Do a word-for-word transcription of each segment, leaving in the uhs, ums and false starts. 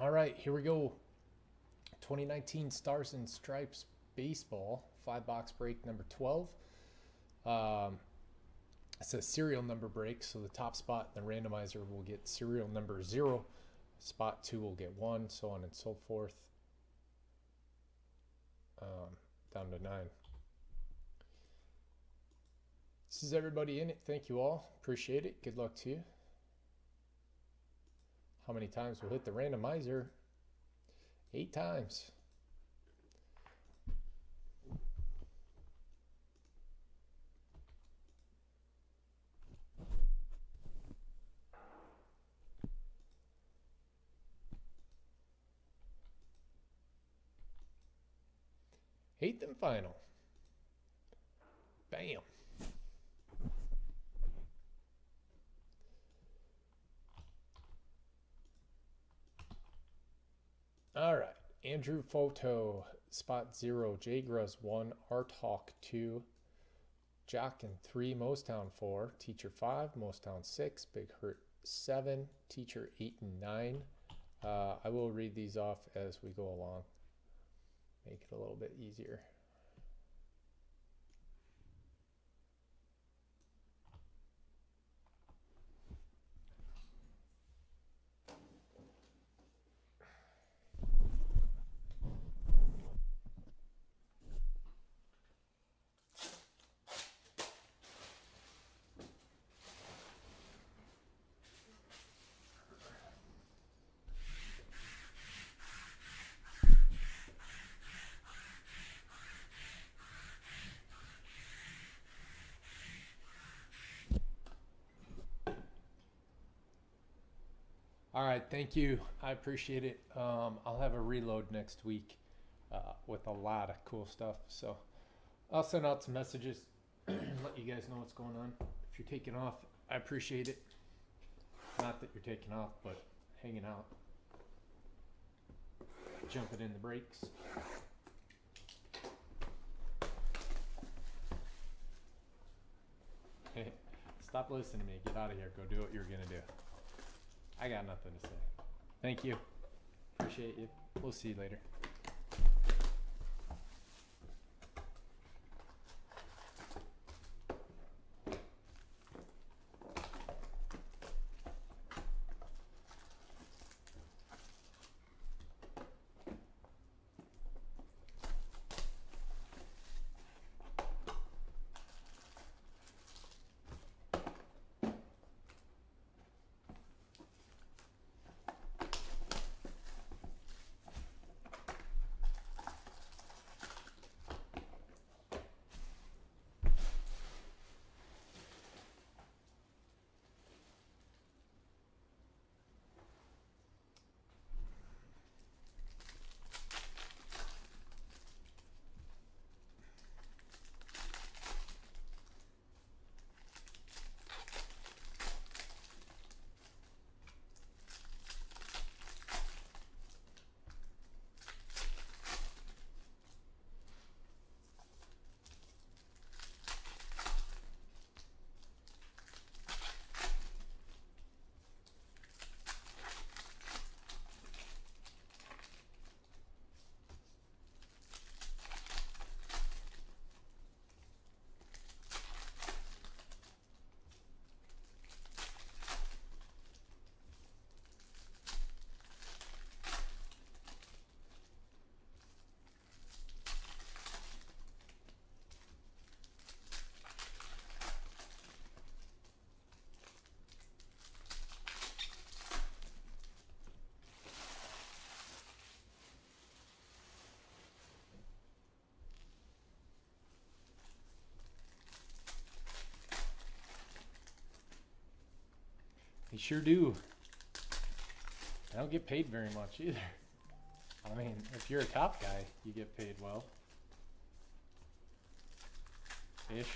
All right, here we go. twenty nineteen Stars and Stripes Baseball, five box break number twelve. Um, it's a serial number break, so the top spot in the randomizer will get serial number zero. Spot two will get one, so on and so forth, um, down to nine. This is everybody in it. Thank you all. Appreciate it. Good luck to you. How many times we'll hit the randomizer? Eight times. Eighth and final. Bam. All right. Andrew Photo, spot zero. Jay Gruz one. Art Hawk two. Jock and three. Mostown four. Teacher five. Mostown six. Big Hurt seven. Teacher eight and nine. Uh, I will read these off as we go along. Make it a little bit easier. All right, thank you. I appreciate it. Um, I'll have a reload next week uh, with a lot of cool stuff. So I'll send out some messages, let you guys know what's going on. If you're taking off, I appreciate it. Not that you're taking off, but hanging out, jumping in the breaks. Hey, stop listening to me. Get out of here. Go do what you're going to do. I got nothing to say. Thank you. Appreciate you. We'll see you later. You sure do. I don't get paid very much either. I mean, if you're a top guy, you get paid well. Ish.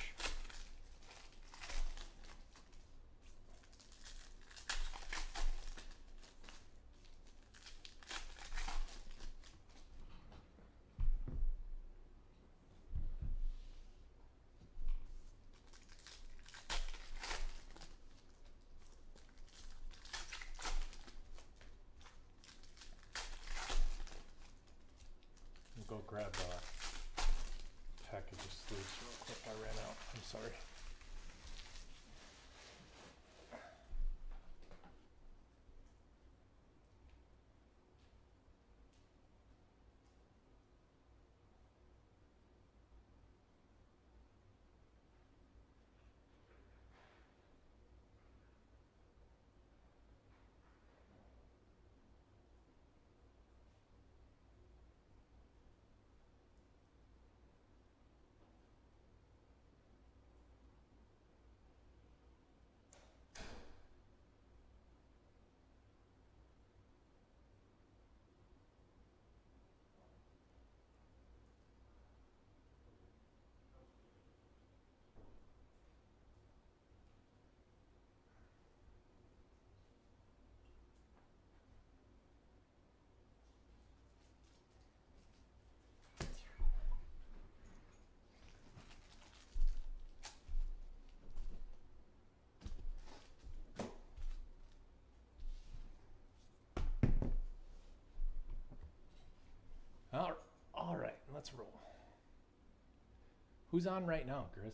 let's roll. Who's on right now, Chris?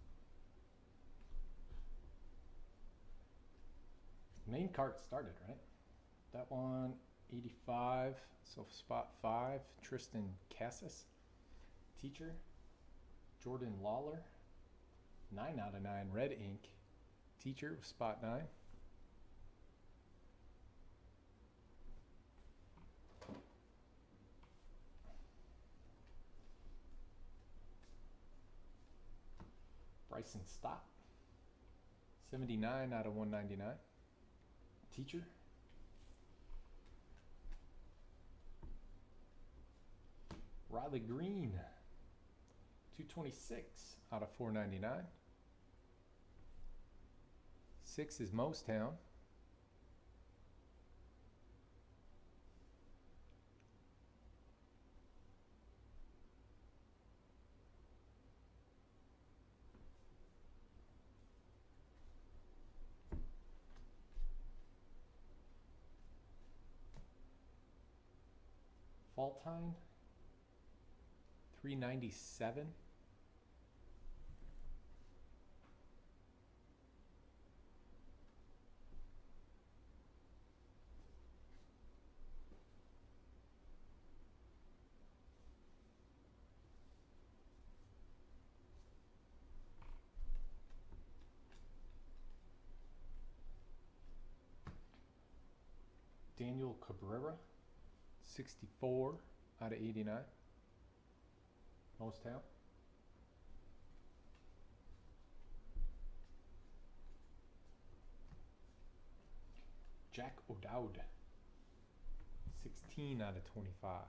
Main cart started, right? That one, eighty-five, so spot five, Tristan Cassis. Teacher, Jordan Lawler, nine out of nine, red ink. Teacher, spot nine. Bryson Stott, seventy-nine out of one ninety-nine. Teacher. Riley Green, two twenty-six out of four ninety-nine. Six is Mostown. Faltine, three ninety-seven. Daniel Cabrera, sixty-four out of eighty-nine. Mostown. Jack O'Dowd, sixteen out of twenty-five.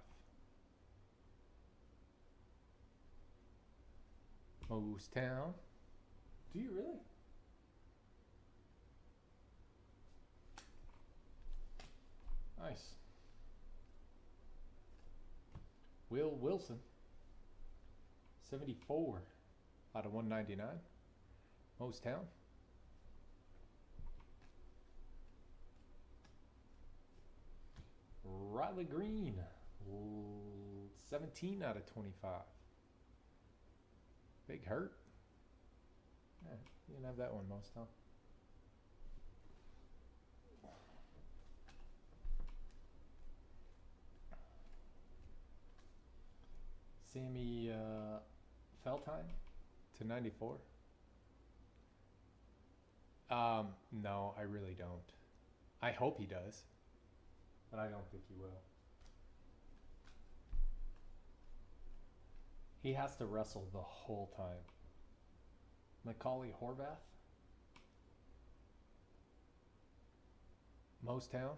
Mostown. Do you really? Nice. Will Wilson, seventy-four out of one ninety-nine. Mostown. Riley Green, seventeen out of twenty-five. Big hurt. Yeah, you can have that one, Mostown. Sammy uh, Feltine to ninety-four. Um, no, I really don't. I hope he does, but I don't think he will. He has to wrestle the whole time. Macaulay Horvath, Mostown.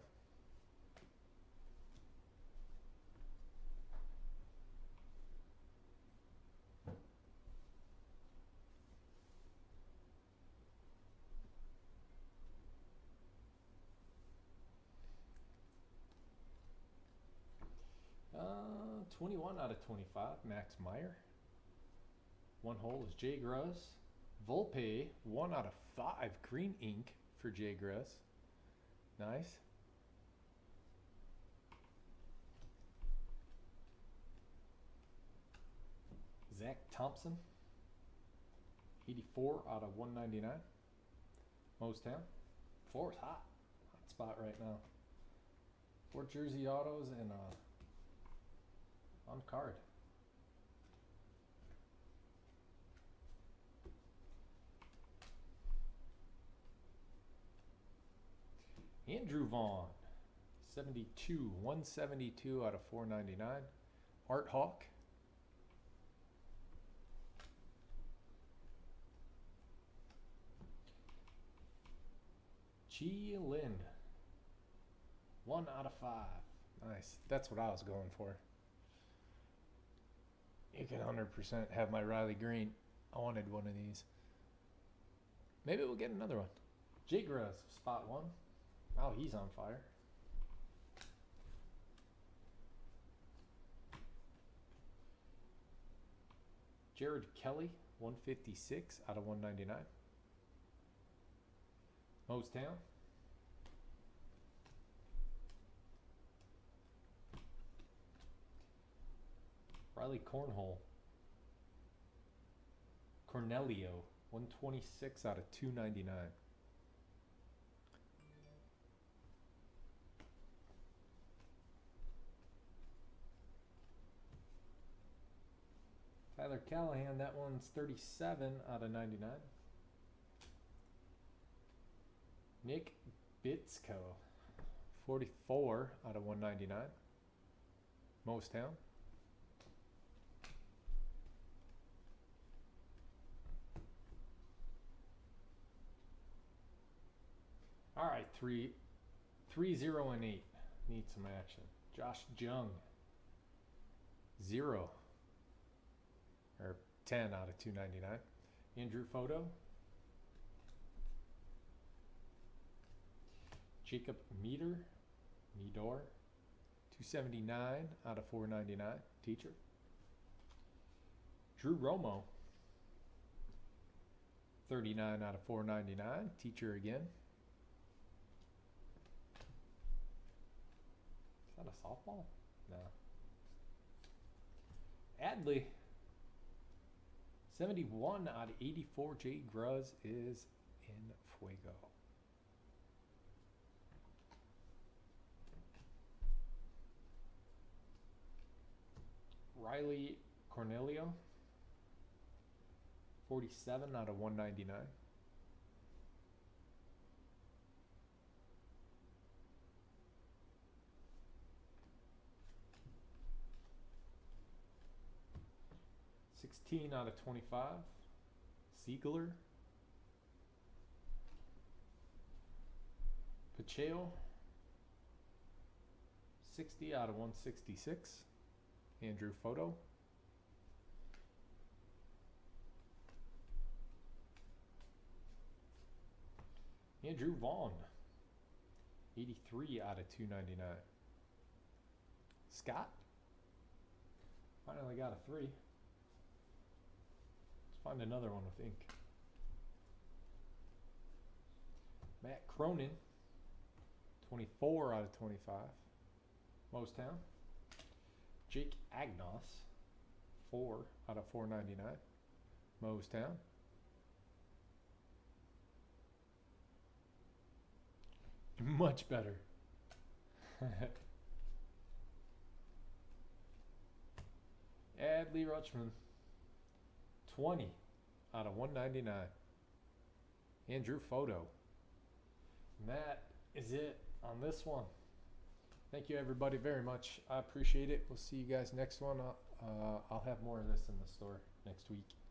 twenty-one out of twenty-five, Max Meyer. One hole is Jay Gruss. Volpe, one out of five, green ink for Jay Gruss. Nice. Zach Thompson, eighty-four out of one ninety-nine. Mostown. Four is hot. Hot spot right now. Four jersey autos and uh on card. Andrew Vaughn, seventy-two, one seventy-two out of four ninety-nine. Art Hawk. Chi Lin, one out of five. Nice. That's what I was going for. You can one hundred percent have my Riley Green. I wanted one of these. Maybe we'll get another one. Jay Gruss, spot one. Oh, he's on fire. Jared Kelly, one fifty-six out of one ninety-nine. Mostown. Riley Cornhole. Cornelio, one twenty-six out of two ninety-nine. Tyler Callahan, that one's thirty-seven out of ninety-nine. Nick Bitsko, forty-four out of one ninety-nine. Mostown. All right, three, three, zero, and eight. Need some action. Josh Jung, zero, or ten out of two ninety-nine. Andrew Photo. Jacob Meter, Meador, two seventy-nine out of four ninety-nine. Teacher. Drew Romo, thirty-nine out of four ninety-nine. Teacher again. Is that a softball? No. Adley, seventy-one out of eighty-four. Jay Gruz is in fuego. Riley Cornelio, forty-seven out of one ninety-nine. sixteen out of twenty-five. Siegler. Pacheco, sixty out of one sixty-six. Andrew Photo. Andrew Vaughn, eighty-three out of two ninety-nine. Scott, finally got a three. Let's find another one with ink. Matt Cronin, twenty-four out of twenty-five. Mostown. Jake Agnos, four out of four ninety-nine. Mostown. Much better. Adley Rutschman, twenty out of one ninety-nine. Andrew Photo. And that is it on this one. Thank you everybody very much. I appreciate it. We'll see you guys next one. Uh, I'll have more of this in the store next week.